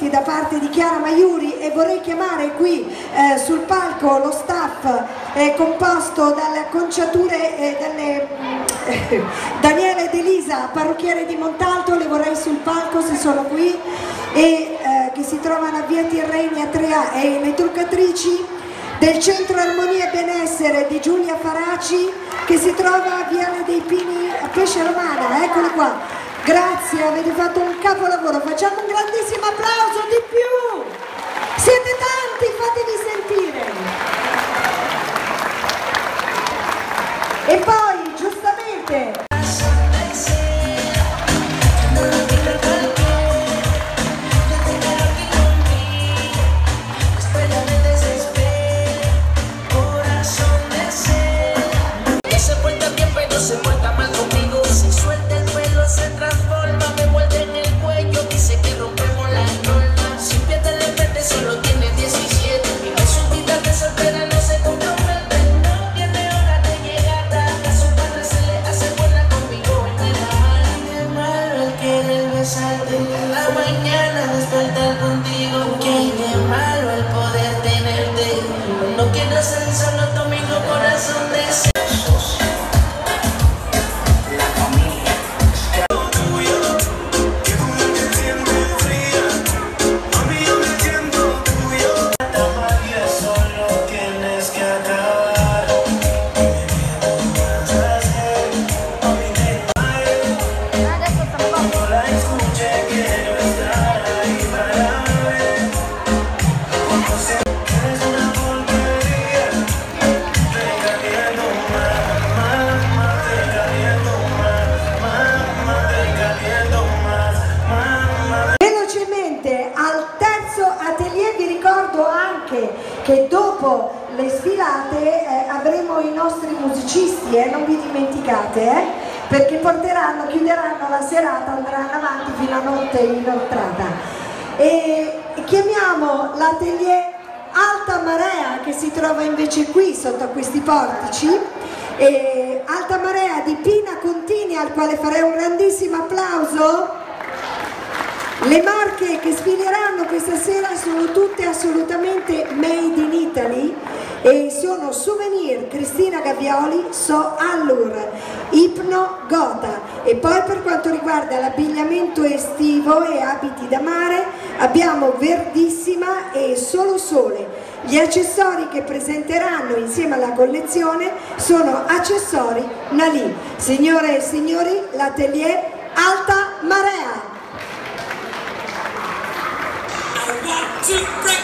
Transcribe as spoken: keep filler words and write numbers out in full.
complimenti da parte di Chiara Maiuri e vorrei chiamare qui eh, sul palco lo staff eh, composto dalle acconciature eh, dalle, eh, Daniele ed Elisa, parrucchiere di Montalto, le vorrei sul palco se sono qui, e eh, che si trovano a via Tirreni a tre A, e le truccatrici del Centro Armonia e Benessere di Giulia Faraci che si trova a Viale dei Pini a Pesce Romana, eccole qua. Grazie, avete fatto un capolavoro, facciamo un grandissimo applauso di più! Siete tanti, fatevi sentire! E poi, giustamente... la mañana despertar contigo, que hay de malo el poder tenerte. No quiero ser solo tu amigo, corazón de sesos. La familia tuyo, que como te sientes fría, a mí yo me siento tuyo. La magia solo tienes que acabar. ¿Qué vas a hacer? A mí me no la escuché, quiero estar ahí para ver. Como sé que eres una porquería, te caliento más, más, más, te caliento más, más, más, te caliento más, más, más. Velocemente al terzo atelier vi ricordo anche che dopo le sfilate eh, avremo i nostri musicisti, eh, non vi dimenticate, eh, perché porteranno, chiuderanno la serata, andranno avanti fino a notte inoltrata. E chiamiamo l'atelier Alta Marea, che si trova invece qui sotto a questi portici, e Alta Marea di Pina Contini, al quale farei un grandissimo applauso. Le marche che sfileranno questa sera sono tutte assolutamente made in Italy e sono Souvenir, Cristina Gabbioli, So Allure, Ipno, Gota. E poi per quanto riguarda l'abbigliamento estivo e abiti da mare abbiamo Verdissima e Solo Sole. Gli accessori che presenteranno insieme alla collezione sono accessori Nalì. Signore e signori, l'atelier Alta Marea. I want to break